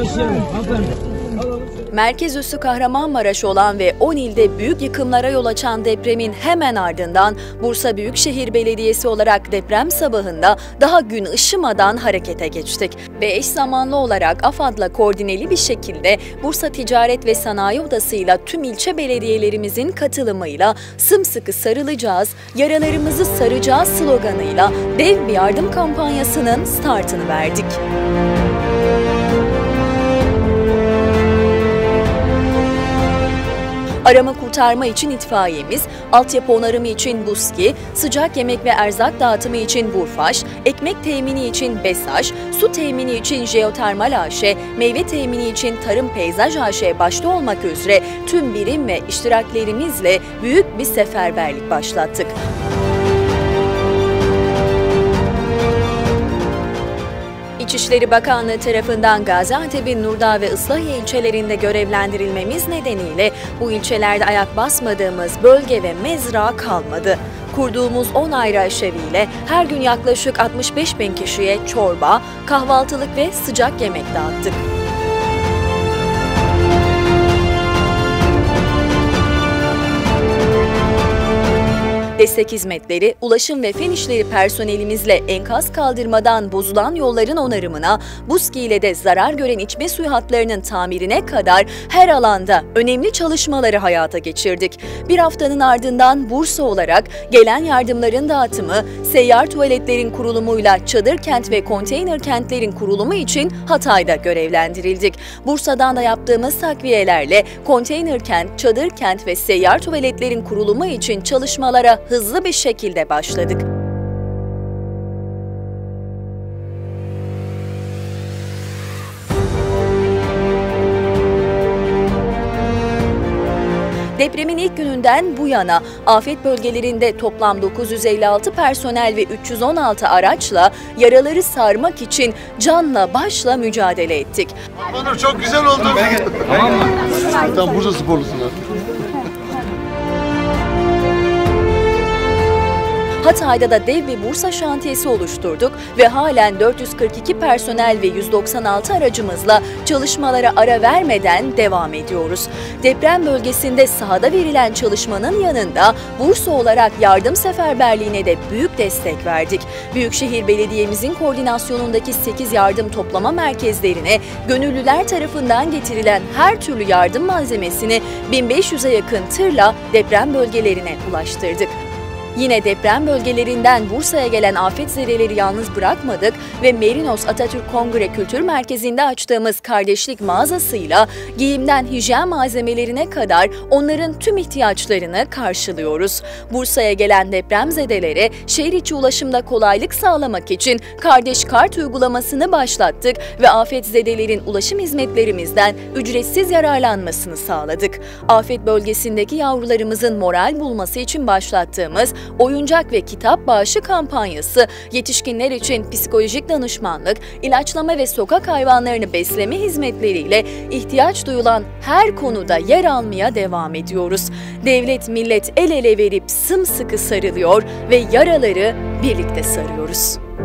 Merkez üssü Kahramanmaraş olan ve 10 ilde büyük yıkımlara yol açan depremin hemen ardından Bursa Büyükşehir Belediyesi olarak deprem sabahında daha gün ışımadan harekete geçtik. Ve eş zamanlı olarak AFAD'la koordineli bir şekilde Bursa Ticaret ve Sanayi Odası'yla tüm ilçe belediyelerimizin katılımıyla sımsıkı sarılacağız, yaralarımızı saracağız sloganıyla dev bir yardım kampanyasının startını verdik. Arama kurtarma için itfaiyemiz, altyapı onarımı için BUSKİ, sıcak yemek ve erzak dağıtımı için Burfaş, ekmek temini için BESAŞ, su temini için Jeotermal AŞ, meyve temini için Tarım Peyzaj AŞ başta olmak üzere tüm birim ve iştiraklerimizle büyük bir seferberlik başlattık. İçişleri Bakanlığı tarafından Gaziantep'in Nurdağ ve Islahiye ilçelerinde görevlendirilmemiz nedeniyle bu ilçelerde ayak basmadığımız bölge ve mezra kalmadı. Kurduğumuz 10 ayrı aşeviyle her gün yaklaşık 65.000 kişiye çorba, kahvaltılık ve sıcak yemek dağıttık. Destek hizmetleri, ulaşım ve fen işleri personelimizle enkaz kaldırmadan bozulan yolların onarımına, BUSKİ ile de zarar gören içme suyu hatlarının tamirine kadar her alanda önemli çalışmaları hayata geçirdik. Bir haftanın ardından Bursa olarak gelen yardımların dağıtımı, seyyar tuvaletlerin kurulumuyla çadır kent ve konteyner kentlerin kurulumu için Hatay'da görevlendirildik. Bursa'dan da yaptığımız takviyelerle konteyner kent, çadır kent ve seyyar tuvaletlerin kurulumu için çalışmalara hızlı bir şekilde başladık. Depremin ilk gününden bu yana afet bölgelerinde toplam 956 personel ve 316 araçla yaraları sarmak için canla başla mücadele ettik. Onur çok güzel oldu. Tamam mı? Tam Bursa sporlusunlar. Hatay'da da dev bir Bursa şantiyesi oluşturduk ve halen 442 personel ve 196 aracımızla çalışmalara ara vermeden devam ediyoruz. Deprem bölgesinde sahada verilen çalışmanın yanında Bursa olarak yardım seferberliğine de büyük destek verdik. Büyükşehir Belediye'mizin koordinasyonundaki 8 yardım toplama merkezlerine gönüllüler tarafından getirilen her türlü yardım malzemesini 1500'e yakın tırla deprem bölgelerine ulaştırdık. Yine deprem bölgelerinden Bursa'ya gelen afetzedeleri yalnız bırakmadık ve Merinos Atatürk Kongre Kültür Merkezi'nde açtığımız kardeşlik mağazasıyla giyimden hijyen malzemelerine kadar onların tüm ihtiyaçlarını karşılıyoruz. Bursa'ya gelen depremzedelere şehir içi ulaşımda kolaylık sağlamak için Kardeş Kart uygulamasını başlattık ve afetzedelerin ulaşım hizmetlerimizden ücretsiz yararlanmasını sağladık. Afet bölgesindeki yavrularımızın moral bulması için başlattığımız oyuncak ve kitap bağışı kampanyası, yetişkinler için psikolojik danışmanlık, ilaçlama ve sokak hayvanlarını besleme hizmetleriyle ihtiyaç duyulan her konuda yer almaya devam ediyoruz. Devlet, millet el ele verip sımsıkı sarılıyor ve yaraları birlikte sarıyoruz.